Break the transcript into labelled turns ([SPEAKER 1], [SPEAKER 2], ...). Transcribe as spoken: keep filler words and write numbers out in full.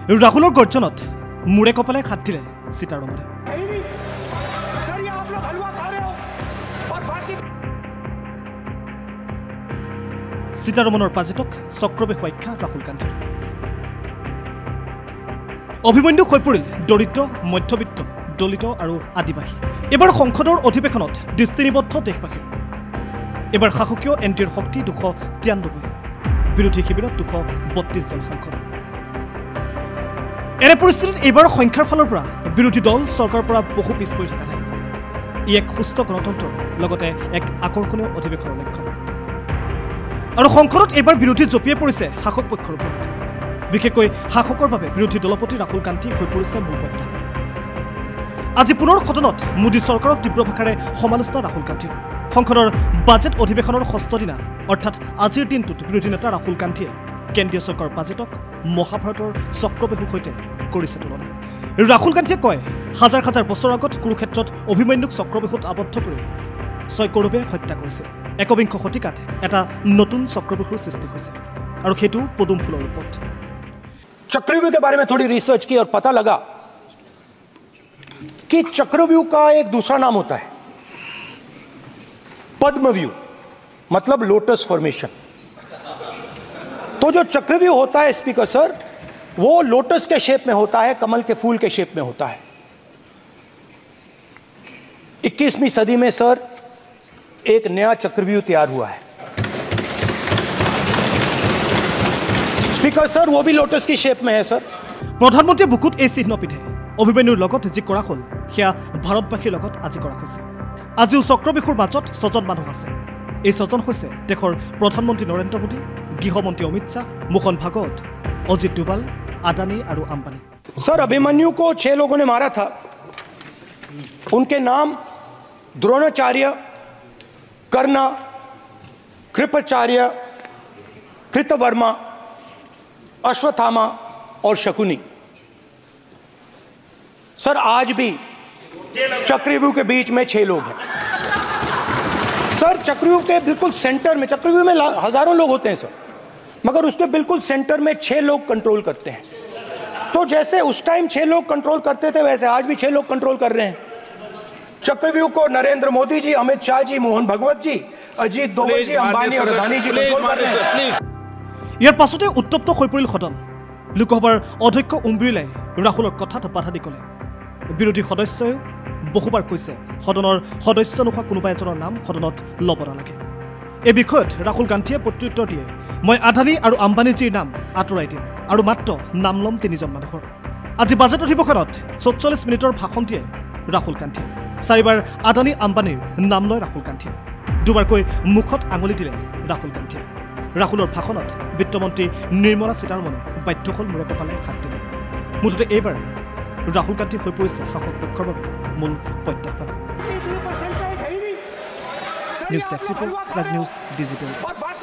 [SPEAKER 1] ৰাহুলৰ গৰ্জনত মূৰে কপালে হাত দিলে সীতাৰমণে। সীতাৰমণৰ বাজেটক চক্ৰবেশ ব্যাখ্যা ৰাহুল গান্ধীৰ। অভিমন্যু হৈ পৰিল দৰিদ্ৰ, মধ্যবিত্ত, দলিত আৰু আদিবাসী। এবাৰ সংসদৰ অধিৱেশনত দৃষ্টিনিবদ্ধ দেশবাসীৰ। এবাৰ শাসকীয় এন ডি এৰ শক্তি দুশ তিৰান্নব্বৈ, বিৰোধী শিবিৰত দুশ বত্ৰিশ জন সাংসদ। এনে পৰিস্থিতিত এইবাৰ সংখ্যাৰ ফালৰ পৰা বিৰোধী দল চৰকাৰৰ পৰা বহু পিছ পৰি থকা নাই। ই এক সুস্থ গণতন্ত্ৰৰ লগতে এক আকৰ্ষণীয় অধিৱেশনৰ লক্ষণ। আৰু সংসদত এইবাৰ বিৰোধী জঁপিয়াই পৰিছে শাসক পক্ষৰ ওপৰত। বিশেষকৈ শাসকৰ বাবে বিৰোধী দলপতি ৰাহুল গান্ধী হৈ পৰিছে মূল প্ৰত্যাহ্বান। আজি পুনৰ সদনত মোদী চৰকাৰক তীব্ৰ ভাষাৰে সমালোচনা ৰাহুল গান্ধীৰ। সংসদৰ বাজেট অধিৱেশনৰ ষষ্ঠ দিনা অৰ্থাৎ আজিৰ দিনটোত বিৰোধী নেতা ৰাহুল গান্ধীয়ে কেন্দ্ৰীয় চৰকাৰৰ বাজেটক মহাভাৰতৰ চক্ৰবেহুৰ সৈতে কৰিছে তুলনা। ৰাহুল গান্ধীয়ে কয়, হাজাৰ হাজাৰ বছৰ আগত কুৰুক্ষেত্ৰত অভিমন্যুক চক্ৰবেহুত আবদ্ধ কৰি ছয় কৌৰৱে হত্যা কৰিছে। একবিংশ শতিকাত এটা নতুন চক্ৰবেহুৰ সৃষ্টি হৈছে আৰু সেইটো পদুম ফুলৰ ৰূপত।
[SPEAKER 2] चक्रव्यूह के बारे में थोड़ी रिसर्च की और पता लगा कि चक्रव्यूह का एक दूसरा नाम होता है पद्मव्यूह, मतलब लोटस फॉर्मेशन। तो जो चक्रव्यूह होता है स्पीकर सर, वो लोटस के शेप में होता है, कमल के फूल के शेप में होता है। इक्कीसवीं सदी में सर एक नया चक्रव्यूह तैयार हुआ है स्पीकर सर, वो भी लोटस की शेप में है सर।
[SPEAKER 1] प्रधानमंत्री बुकुत এই চিহ্ন পিন্ধে অভিমন্যুৰ লগত যি কৰা হ'ল সেয়া ভাৰতবাসীৰ লগত আজি কৰা হৈছে। আজিও চক্ৰবেহুৰ মাজত ছজন মানুহ আছে। এই ছজন হৈছে দেশৰ প্ৰধানমন্ত্ৰী নৰেন্দ্ৰ মোদী, গৃহমন্ত্ৰী অমিত শাহ, মোহন ভাগৱত, অজিত ডোভাল, আদানী আৰু আম্বানী।
[SPEAKER 2] सर अभिमन्यु को छह लोगों ने मारा था। उनके नाम द्रोणाचार्य, कर्ण, कृपाचार्य, कृतवर्मा, अश्वत्थामा और शकुनी। सर आज भी चक्रव्यूह के बीच में छह लोग हैं। सर चक्रव्यूह के बिल्कुल सेंटर में, चक्रव्यूह में हजारों लोग होते हैं सर, मगर उसके बिल्कुल सेंटर में छह लोग कंट्रोल करते हैं। तो जैसे उस टाइम छह लोग कंट्रोल करते थे, वैसे आज भी छह लोग कंट्रोल कर रहे हैं। चक्रव्यूह को नरेंद्र मोदी जी, अमित शाह जी, मोहन भागवत जी, अजीत डोभाल जी, अंबानी और अदानी जी कंट्रोल कर रहे हैं।
[SPEAKER 1] ইয়াৰ পাছতে উত্তপ্ত হৈ পৰিল সদন। লোকসভাৰ অধ্যক্ষ ওম বিৰলাই ৰাহুলৰ কথাত বাধা দি ক'লে। বিৰোধী সদস্যই বহুবাৰ কৈছে সদনৰ সদস্য নোহোৱা কোনোবা এজনৰ নাম সদনত ল'ব নালাগে। এই বিষয়ত ৰাহুল গান্ধীয়ে প্ৰত্যুত্তৰ দিয়ে, মই আদানী আৰু আম্বানীজীৰ নাম আঁতৰাই দিম আৰু মাত্ৰ নাম ল'ম তিনিজন মানুহৰ। আজি বাজেট অধিৱেশনত চৌচল্লিছ মিনিটৰ ভাষণ দিয়ে ৰাহুল গান্ধীয়ে। চাৰিবাৰ আদানী আম্বানীৰ নাম লয় ৰাহুল গান্ধীয়ে। দুবাৰকৈ মুখত আঙুলি দিলে ৰাহুল গান্ধীয়ে। ৰাহুলৰ ভাষণত বিত্তমন্ত্ৰী নিৰ্মলা সীতাৰমণে বাধ্য হ'ল মূৰে কপালে হাত দিবলৈ। মুঠতে এইবাৰ ৰাহুল গান্ধী হৈ পৰিছে শাসক পক্ষৰ বাবে মূল প্ৰত্যাহ্বান। News desk report, Prag news digital.